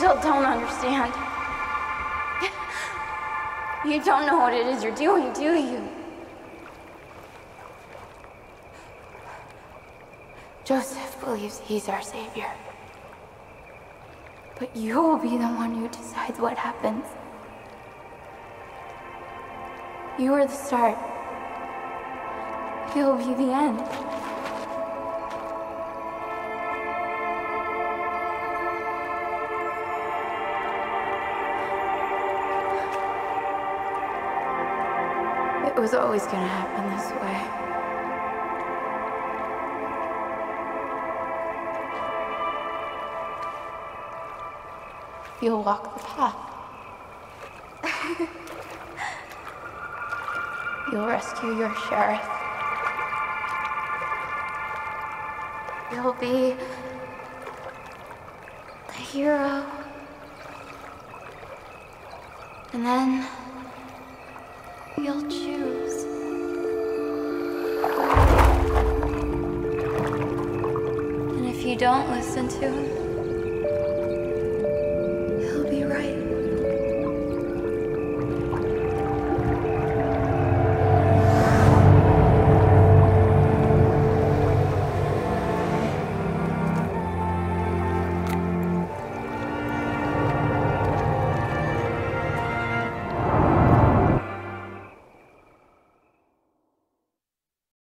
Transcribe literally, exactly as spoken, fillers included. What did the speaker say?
still don't understand. You don't know what it is you're doing, do you? Joseph believes he's our savior. But you'll be the one who decides what happens. You are the start. He'll be the end. It was always gonna happen this way. You'll walk the path. You'll rescue your sheriff. You'll be a hero. And then you'll choose. And if you don't listen to him,